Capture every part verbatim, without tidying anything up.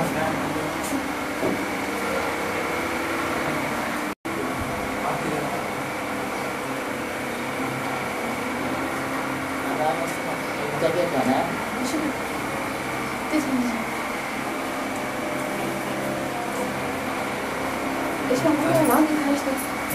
Ich war früher lang gezeichnet.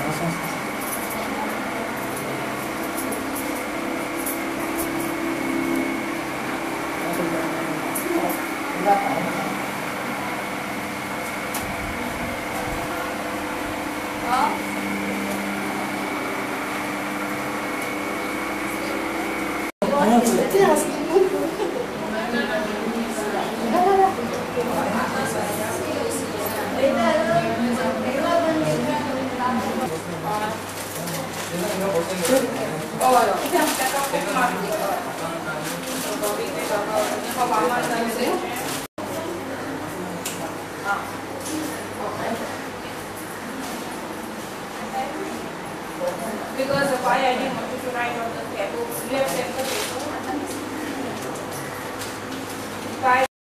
Because why I didn't want to write on the table, left left the paper. Why